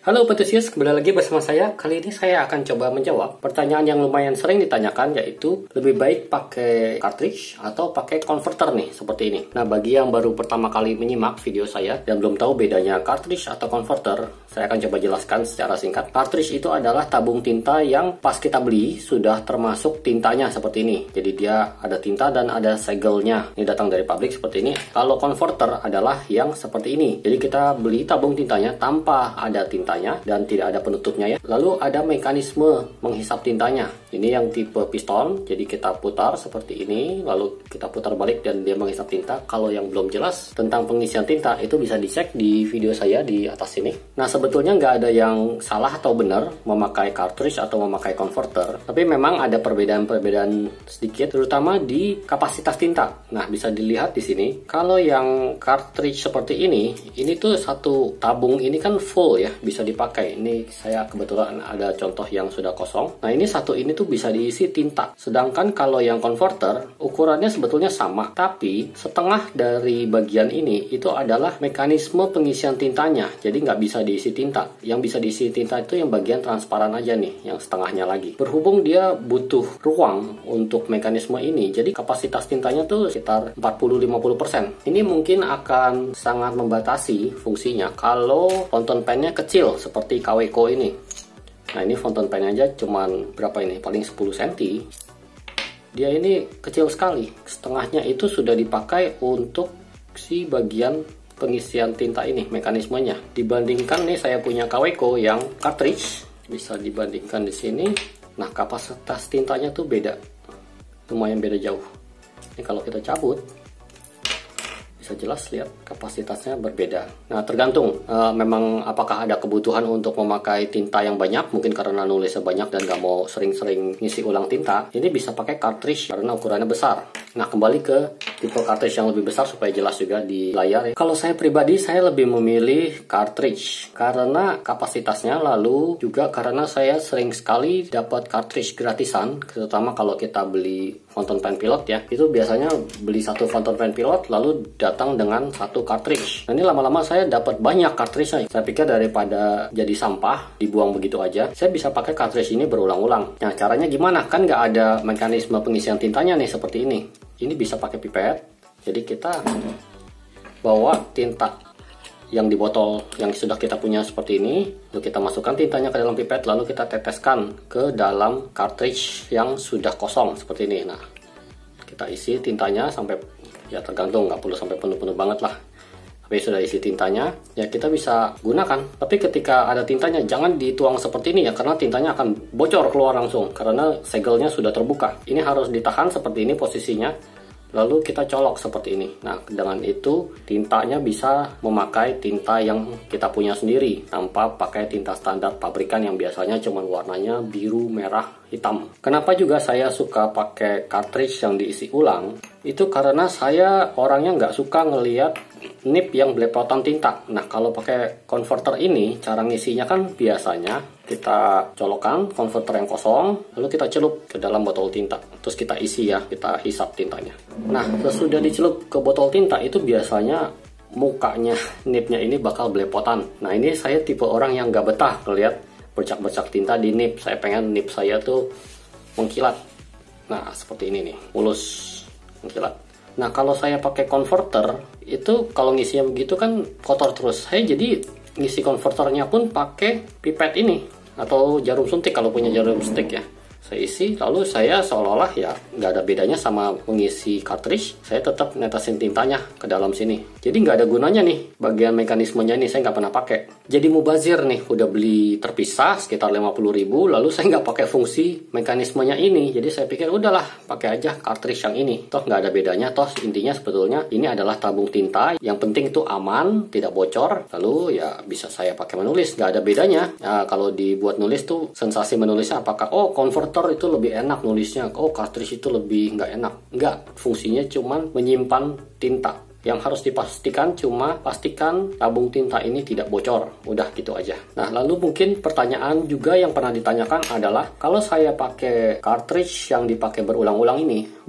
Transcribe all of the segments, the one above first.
Halo Petusius, kembali lagi bersama saya. Kali ini saya akan coba menjawab pertanyaan yang lumayan sering ditanyakan, yaitu lebih baik pakai cartridge atau pakai converter nih, seperti ini. Nah, bagi yang baru pertama kali menyimak video saya dan belum tahu bedanya cartridge atau converter, saya akan coba jelaskan secara singkat. Cartridge itu adalah tabung tinta yang pas kita beli sudah termasuk tintanya seperti ini. Jadi dia ada tinta dan ada segelnya. Ini datang dari pabrik seperti ini. Kalau converter adalah yang seperti ini. Jadi kita beli tabung tintanya tanpa ada tinta dan tidak ada penutupnya ya. Lalu ada mekanisme menghisap tintanya. Ini yang tipe piston. Jadi kita putar seperti ini, lalu kita putar balik dan dia menghisap tinta. Kalau yang belum jelas tentang pengisian tinta itu bisa dicek di video saya di atas sini. Nah, sebetulnya nggak ada yang salah atau benar memakai cartridge atau memakai converter. Tapi memang ada perbedaan-perbedaan sedikit, terutama di kapasitas tinta. Nah, bisa dilihat di sini. Kalau yang cartridge seperti ini tuh satu tabung ini kan full ya, bisa dipakai. Ini saya kebetulan ada contoh yang sudah kosong. Nah, ini satu ini tuh bisa diisi tinta. Sedangkan kalau yang converter ukurannya sebetulnya sama, tapi setengah dari bagian ini itu adalah mekanisme pengisian tintanya. Jadi nggak bisa diisi tinta. Yang bisa diisi tinta itu yang bagian transparan aja nih, yang setengahnya lagi. Berhubung dia butuh ruang untuk mekanisme ini, jadi kapasitas tintanya tuh sekitar 40-50%. Ini mungkin akan sangat membatasi fungsinya kalau fountain pen-nya kecil seperti Kaweco ini. Nah, ini fountain pen aja cuman berapa ini? Paling 10 cm. Dia ini kecil sekali. Setengahnya itu sudah dipakai untuk si bagian pengisian tinta ini, mekanismenya. Dibandingkan nih saya punya Kaweco yang cartridge, bisa dibandingkan di sini. Nah, kapasitas tintanya tuh beda. Lumayan beda jauh. Ini kalau kita cabut bisa jelas lihat kapasitasnya berbeda. Nah, tergantung memang apakah ada kebutuhan untuk memakai tinta yang banyak, mungkin karena nulisnya banyak dan nggak mau sering-sering ngisi ulang tinta. Ini bisa pakai cartridge karena ukurannya besar. Nah, kembali ke tipe cartridge yang lebih besar supaya jelas juga di layar. Kalau saya pribadi, saya lebih memilih cartridge karena kapasitasnya, lalu juga karena saya sering sekali dapat cartridge gratisan, terutama kalau kita beli fountain pen pilot ya. Itu biasanya beli satu fountain pen pilot lalu datang dengan satu cartridge. Nah, ini lama-lama saya dapat banyak cartridge. Saya pikir daripada jadi sampah dibuang begitu aja, saya bisa pakai cartridge ini berulang-ulang. Nah, caranya gimana? Kan nggak ada mekanisme pengisian tintanya nih seperti ini. Ini bisa pakai pipet. Jadi kita bawa tinta yang di botol yang sudah kita punya seperti ini, lalu kita masukkan tintanya ke dalam pipet, lalu kita teteskan ke dalam cartridge yang sudah kosong seperti ini. Nah, kita isi tintanya sampai, ya tergantung, nggak perlu sampai penuh-penuh banget lah. Tapi sudah isi tintanya, ya kita bisa gunakan. Tapi ketika ada tintanya, jangan dituang seperti ini ya, karena tintanya akan bocor keluar langsung, karena segelnya sudah terbuka. Ini harus ditahan seperti ini posisinya, lalu kita colok seperti ini. Nah, dengan itu tintanya bisa memakai tinta yang kita punya sendiri, tanpa pakai tinta standar pabrikan yang biasanya cuma warnanya biru, merah, hitam. Kenapa juga saya suka pakai cartridge yang diisi ulang? Itu karena saya orangnya nggak suka ngelihat nip yang belepotan tinta. Nah, kalau pakai converter ini, cara ngisinya kan biasanya kita colokkan converter yang kosong, lalu kita celup ke dalam botol tinta. Terus kita isi ya, kita hisap tintanya. Nah, sesudah dicelup ke botol tinta, itu biasanya mukanya nipnya ini bakal belepotan. Nah, ini saya tipe orang yang nggak betah ngelihat bercak-bercak tinta di nip. Saya pengen nip saya tuh mengkilat. Nah, seperti ini nih, mulus, mengkilat. Nah, kalau saya pakai converter, itu kalau ngisinya begitu kan kotor terus. Saya jadi ngisi converternya pun pakai pipet ini, atau jarum suntik kalau punya jarum suntik ya. Saya isi, lalu saya seolah-olah ya nggak ada bedanya sama mengisi cartridge. Saya tetap netesin tintanya ke dalam sini. Jadi nggak ada gunanya nih bagian mekanismenya ini, saya nggak pernah pakai. Jadi mubazir nih, udah beli terpisah sekitar 50.000, lalu saya nggak pakai fungsi mekanismenya ini. Jadi saya pikir udahlah pakai aja cartridge yang ini. Toh nggak ada bedanya, toh intinya sebetulnya ini adalah tabung tinta. Yang penting itu aman, tidak bocor. Lalu ya bisa saya pakai menulis, nggak ada bedanya. Nah, kalau dibuat nulis tuh sensasi menulisnya apakah converter itu lebih enak nulisnya, cartridge itu lebih nggak enak. Nggak, fungsinya cuman menyimpan tinta. Yang harus dipastikan cuma pastikan tabung tinta ini tidak bocor. Udah gitu aja. Nah, lalu mungkin pertanyaan juga yang pernah ditanyakan adalah, kalau saya pakai cartridge yang dipakai berulang-ulang ini,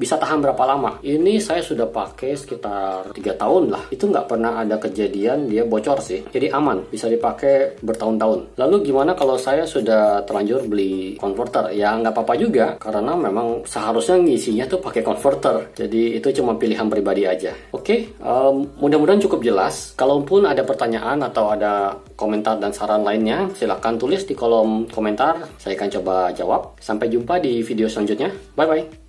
bisa tahan berapa lama? Ini saya sudah pakai sekitar 3 tahun lah. Itu nggak pernah ada kejadian dia bocor sih. Jadi aman, bisa dipakai bertahun-tahun. Lalu gimana kalau saya sudah terlanjur beli converter? Ya nggak apa-apa juga, karena memang seharusnya ngisinya tuh pakai converter. Jadi itu cuma pilihan pribadi aja. Oke, mudah-mudahan cukup jelas. Kalaupun ada pertanyaan atau ada komentar dan saran lainnya, silahkan tulis di kolom komentar. Saya akan coba jawab. Sampai jumpa di video selanjutnya. Bye-bye.